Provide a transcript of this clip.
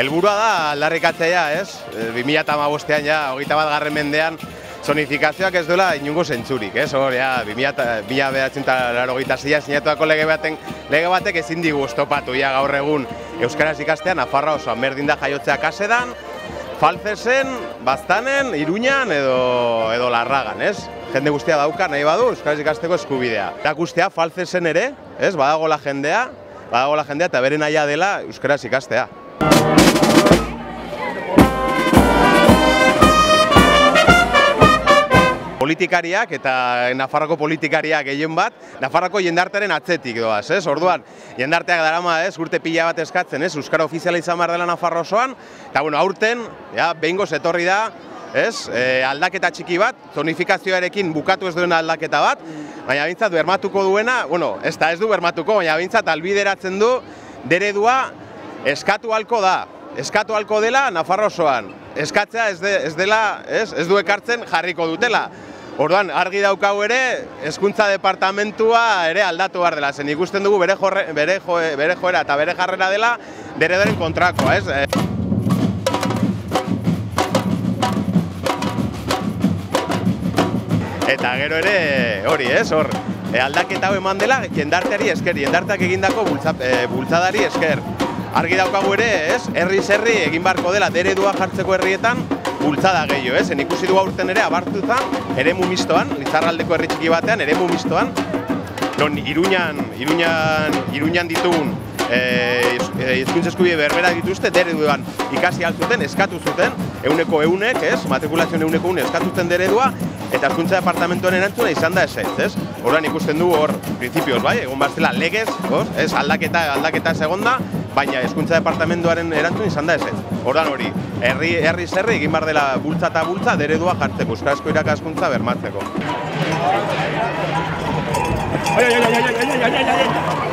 Helburua da aldarrikatzea, ez? 2015ean ja, 21. mendean, zonifikazioak ez duela inungo zentzurik, ez? Hor, ja, 1986 sinatuako lege batek ezin digu oztopatu, ja, gaur egun euskaraz ikastea Nafarroa osoan, berdin da jaiotzea Kasedan, Faltzesen, Baztanen, Iruñan edo Larragan, ez? Jende guztia dauka, nahi badu, euskaraz ikasteko eskubidea. Erakustea Faltzesen ere, ez? Badagola jendea eta bere nahia dela euskaraz ikastea. Politikariak eta Nafarroko politikariak gehien bat, Nafarroko jendartearen atzetik doaz, ez? Orduan, jendarteak darama, ez? Urte pila bat eskatzen, ez? Euskara ofiziala izan behar dela Nafarro osoan, eta, bueno, aurten, ja, behingoz etorri da, ez? Aldaketa txiki bat, zonifikazioarekin bukatu ez duena aldaketa bat, baina bintzat bermatuko duena, bueno, ez du bermatuko, baina bintzat albideratzen du, deredua eskatu halko da. Eskatu halko dela Nafarro osoan. Eskatzea ez dela, ez du ekartzen jarriko dutela. Orduan, argi daukagu ere, hezkuntza departamentua ere aldatu behar dela. Zen ikusten dugu bere joera eta bere jarrera dela deredoren kontrakoa, ez? Eta gero ere hori, ez? Hor, aldaketa hau eman dela jendarteari esker, jendarteak egindako bultzadari esker. Argi daukagu ere, ez? Herri egin beharko dela deredua jartzeko herrietan bultzada gehiago, ez? Ikusi du aurten ere abartuta, eremu mistoan, Lizarraldeko herri txiki batean, eremu mistoan, non Iruñan ditugun hizkuntza eskubide berbera dituzte, dereduan ikasi altzuten, eskatu zuten, 100%, ez? Matrikulazioan 100% eskatu zuten deredua, eta hezkuntza departamentuaren erantzuna izan da ezetz, ez? Orduan ikusten du hor, printzipioz, bai, egon baztela legez, ez? Aldaketa segonda, baina hezkuntza departamentuaren erantzun izan da ezetz. Orduan hori, herri egin behar dela bultza eta bultza deredua jartzeko, euskarazko irakaskuntza bermatzeko.